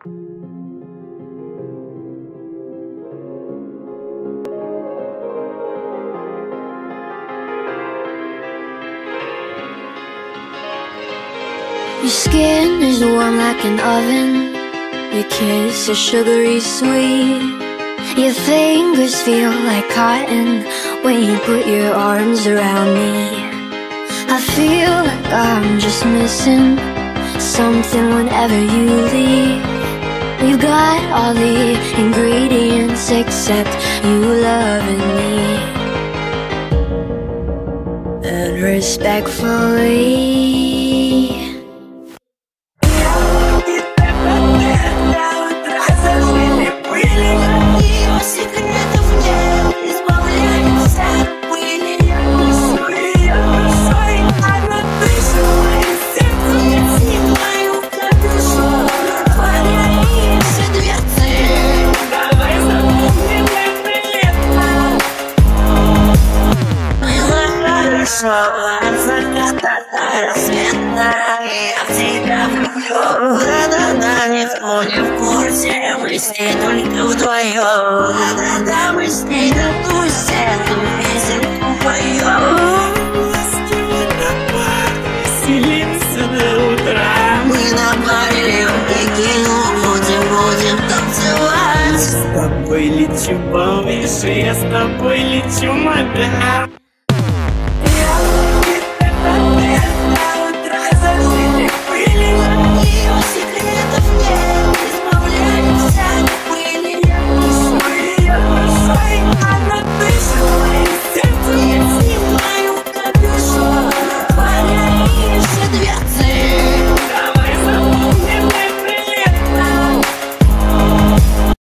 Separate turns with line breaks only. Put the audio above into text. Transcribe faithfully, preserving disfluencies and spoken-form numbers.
Your skin is warm like an oven. Your kiss is sugary sweet. Your fingers feel like cotton when you put your arms around me. I feel like I'm just missing something whenever you leave. We've got all the ingredients except you loving me. And respectfully,
не в курсе, мы с ней только вдвоем. Да-да-да, мы с ней на тусе эту песенку поем. Веселимся до утра. Мы на паре и кино будем, будем танцевать. С тобой лечу, помнишь, я с тобой лечу, мага.